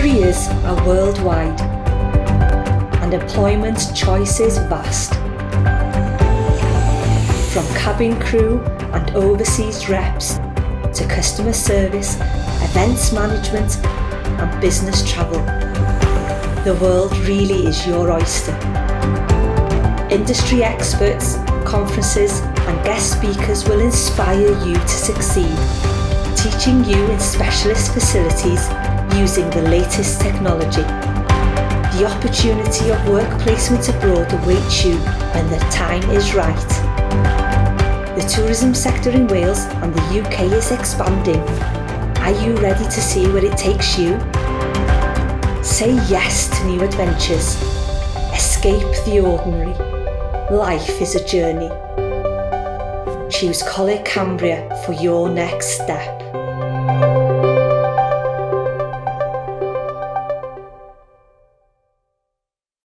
Careers are worldwide and employment choice is vast. From cabin crew and overseas reps to customer service, events management and business travel, the world really is your oyster. Industry experts, conferences and guest speakers will inspire you to succeed, teaching you in specialist facilities using the latest technology. The opportunity of work placement abroad awaits you when the time is right. The tourism sector in Wales and the UK is expanding. Are you ready to see where it takes you? Say yes to new adventures. Escape the ordinary. Life is a journey. Choose Coleg Cambria for your next step.